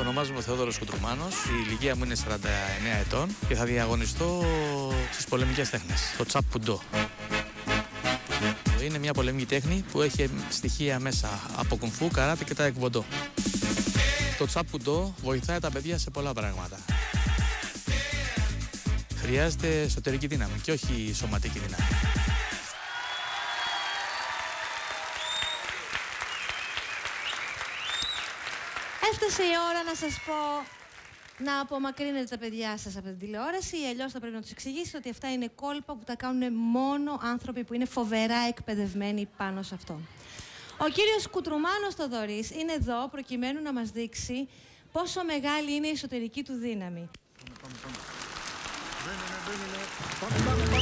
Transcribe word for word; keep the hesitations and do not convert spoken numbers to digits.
Ονομάζομαι Θεόδωρος Κουτρουμάνος, η ηλικία μου είναι σαράντα εννέα ετών και θα διαγωνιστώ στις πολεμικές τέχνες, το τσαπ πουντό. Είναι μια πολεμική τέχνη που έχει στοιχεία μέσα από κουμφού, καράτε και τα εκβοντό. Το τσαπ πουντό βοηθάει τα παιδιά σε πολλά πράγματα. Χρειάζεται εσωτερική δύναμη και όχι σωματική δύναμη. Έφτασε η ώρα να σας πω να απομακρύνετε τα παιδιά σας από την τηλεόραση ή αλλιώς θα πρέπει να τους εξηγήσετε ότι αυτά είναι κόλπα που τα κάνουν μόνο άνθρωποι που είναι φοβερά εκπαιδευμένοι πάνω σε αυτό. Ο κύριος Κουτρουμάνος Θοδωρής είναι εδώ προκειμένου να μας δείξει πόσο μεγάλη είναι η εσωτερική του δύναμη. Πάμε, πάμε, πάμε.